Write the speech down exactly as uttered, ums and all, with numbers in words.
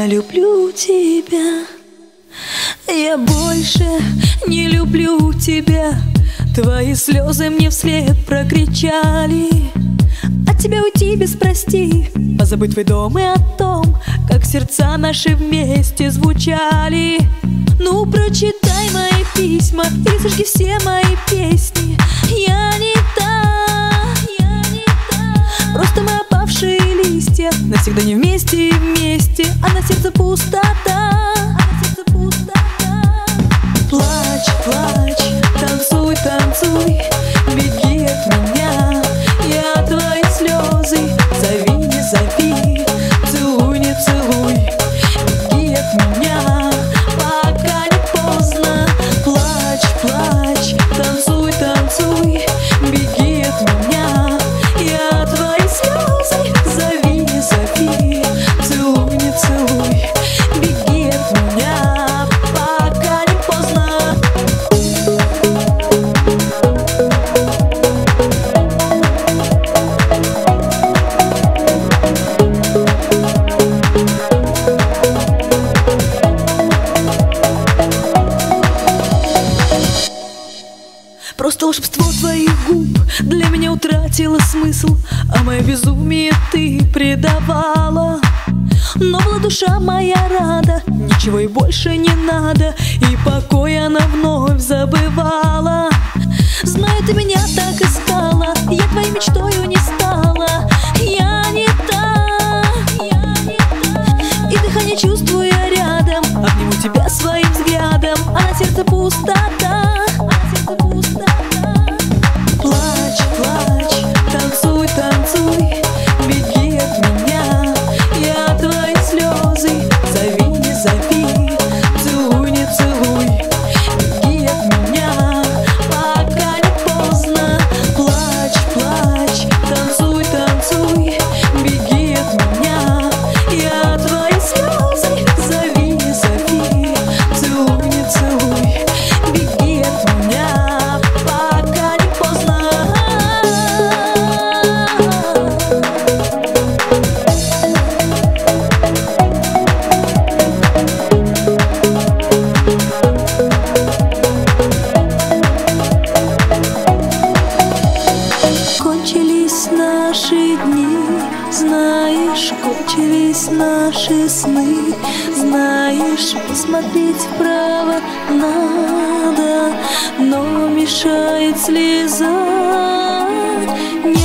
я люблю тебя. Я больше не люблю тебя. Твои слезы мне вслед прокричали. От тебя уйти без прости, позабыть твой дом и о том, как сердца наши вместе звучали. Ну прочитай мои письма и сожги все мои песни. Я не та, я не та. Просто мы опавшие листья, навсегда не вместе и вместе, а на сердце пустота, а на сердце пустота. Плачь, плачь, танцуй, танцуй, беги от меня. Я твои слезы, зови, не зови, целуй, не целуй, беги от меня, пока не поздно. Плачь, плачь, танцуй, танцуй, беги от меня. Я твои слезы, зови, не зови, целуй, не целуй, беги от меня, пока не поздно. Просто волшебство твоих губ для меня утратило смысл, а мое безумие ты предавала. Но была душа моя рада, ничего и больше не надо, и покой она вновь забывала. Знаю, ты меня так искала, я твоей мечтою не стала. Я не та, я не та. И дыхание чувствую я рядом, обниму тебя своим взглядом, а на сердце пустота, а на сердце пустота. Плачь, плачь, танцуй, танцуй, беги от меня. Я твои слезы, зови, не зови, целуй, не целуй, беги от меня, пока не поздно. Плачь, плачь, танцуй, танцуй, беги от меня. Я твои слезы, зови, не зови, целуй, не целуй, беги от меня, пока не поздно. Кончились наши дни, знаешь, кончились наши сны. Знаешь, посмотреть вправо надо, но мешает слеза. Не